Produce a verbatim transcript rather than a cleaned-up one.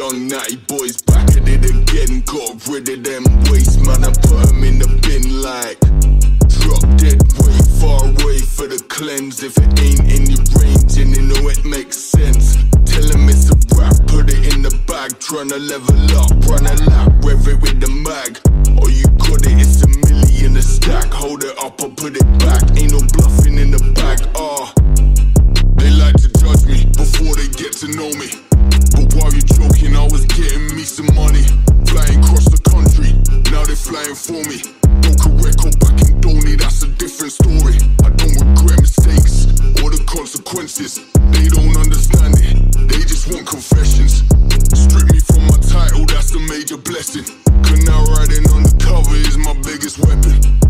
young natty boys back at it again. Got rid of them waste, man, I put them in the bin like drop dead way far away for the cleanse. If it ain't in your range and you know it makes sense, tell them it's a rap, put it in the bag. Tryna level up, run a lap, rev it with the mag. Oh, you got it, it's a million a stack. Hold it up or put it back, ain't no bluffing in the bag. Ah, they like to judge me before they get to know me, but while you're joking, I was getting me some money. Flying across the country, now they're flying for me. Broke a record back in Donny, that's a different story. I don't regret mistakes or the consequences. They don't understand it, they just want confessions. Strip me from my title, that's a major blessing. Cause now riding undercover is my biggest weapon.